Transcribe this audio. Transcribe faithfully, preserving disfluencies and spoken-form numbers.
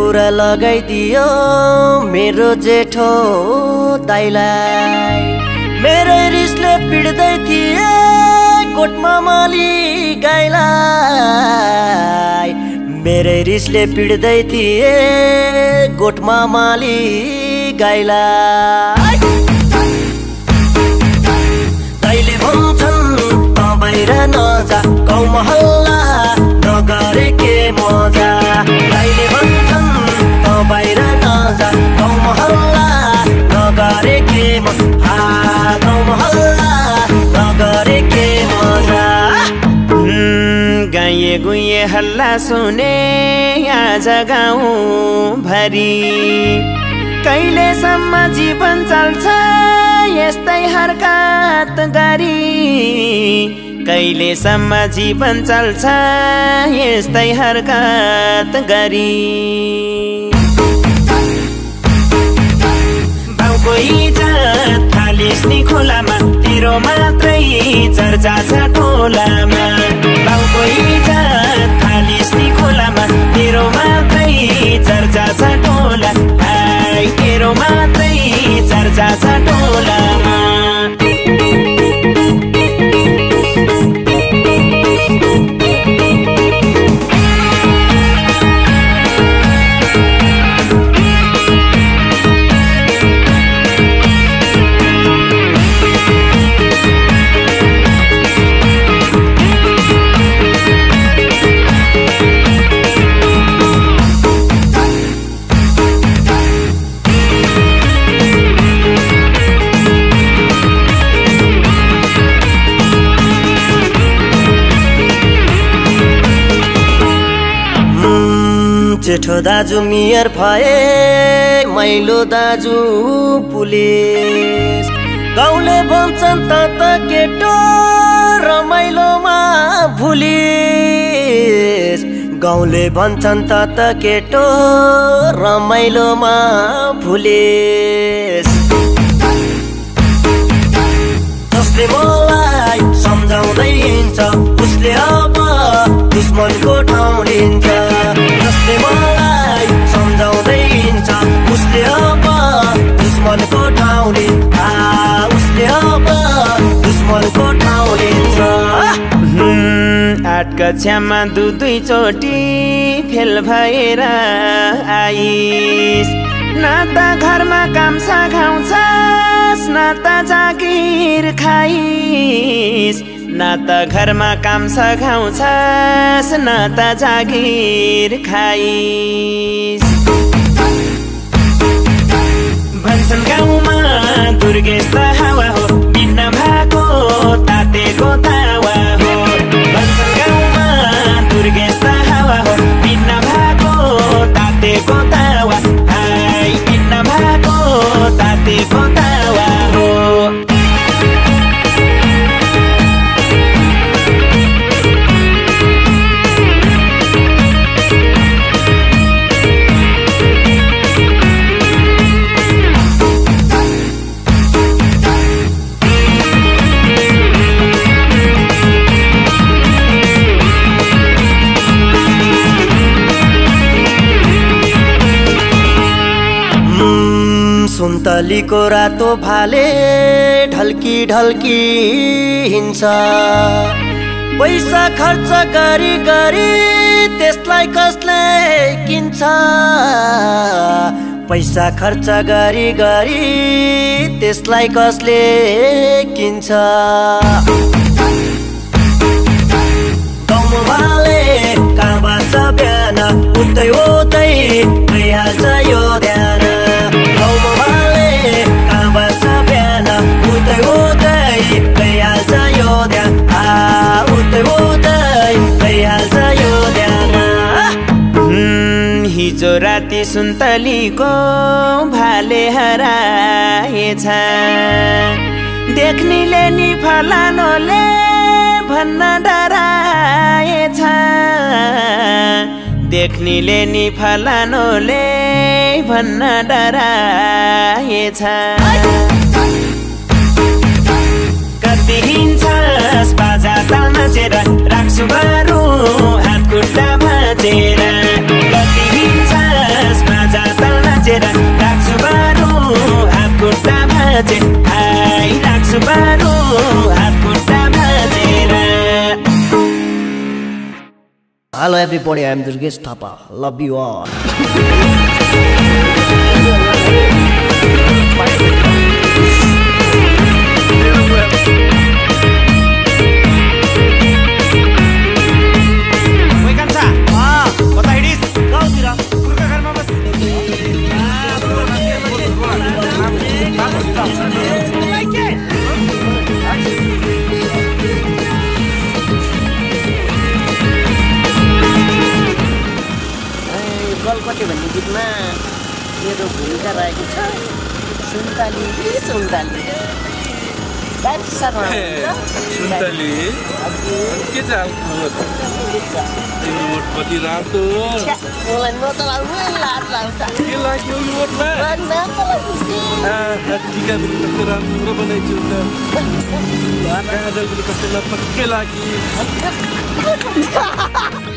कुरा लगाइदियो मेरो जेठो दाइलाई। मेरै रिसले पिड्दै थिए कोटमा माली गाईलाई। मेरै रिसले पिड्दै थिए गोठमा माली गाईलाई। दाइले भन्छन् त बाहिर नजा गाउँ महल्ला नगरे के मजा। दाइले भन्छन् त बाहिर नजा गाउँ महल्ला नगरे के मजा। गाउँ महल्ला नगरे के मजा। गाइए गुइए हल्ला सुने आज गाउँ भरी। कहिलेसम्म जीवन चल्छ यस्तै हरकत गरी। कहिलेसम्म जीवन चल्छ यस्तै हरकत गरी। बाउको इज्जत फालिस् नि खोलामा तेरो मात्रै चर्चा छ टोलामा। बाउको इज्जत फालिस् नि खोलामा तेरो मात्रै चर्चा छ टोला। हाय तेरो मात्रै चर्चा छ टोलामा। जेठो दाजु मियर भए मैलो दाजु पुलिस। गाउँले भन्छन् त त केटो रमाइलोमा भुलिस। गाउँले भन्छन् त त केटो रमाइलोमा भुलिस। जसले मलाई सम्झाउँदै हिँड्छ उसले अब दुश्मनको ठाउँ लिन्छ। जसले मलाई सम्झाउँदै हिँड्छ उसले अब दुश्मनको ठाउँ लिन्छ। उसले अब दुश्मनको ठाउँ लिन्छ। आठ कक्षामा दु दुई चोटि फेल भएर आइस। न त घरमा काम सघाउँछस् न त जागिर खाइस। न त घरमा काम सघाउँछस् न त जागिर खाइस। भन्छन् गाउँमा दुर्गेश त हावा हो बिन्न भएको तातेको तावा हो। भन्छन् गाउँमा दुर्गेश त हावा हो बिन्न भएको तातेको तावा। हाय बिन्न भएको तातेको तावा हो। सुन्तलीको रातो भाले ढल्की ढल्की हिँड्छ। पैसा खर्च गरी गरी त्यसलाई कसले किन्छ। पैसा खर्च गरी गरी त्यसलाई कसले किन्छ। गाउँमा भाले कहाँ बाँच्छ बिहान उतै उतै भइहाल्छ यो ध्यान। गाउँमा भाले कहाँ बाँच्छ बिहान उतै उतै भइहाल्छ यो ध्यान। उतै उतै भइहाल्छ यो ध्यान। हिजो राति सुन्तलीको भाले हराएछ। देख्नेले नि फलानोले भन्न डराएछ। देख्नेले नि फलानोले भन्न डराएछ। कति हिँड्छस् बाजा ताल नाचेर राख्छु बरु हात खुट्टा भाँचेर। कति हिँड्छस् सुबारो हात खुट्टा भाँचेर Hello everybody, I am Durgesh Thapa. Love you all. गलपटे भन्ने गीतमा मेरो भूमिका रहेको छ सुन्तली सुन्तली सुन्तली के छ तिम्रो वोट कति रातो मलाई नचलाउनु लाज लाग्छ के लाग्यो यो वोटमा टिका पनि कस्तो राम्रो बनाइछु त गाजर पनि कस्तो नपक्कै लाग्यो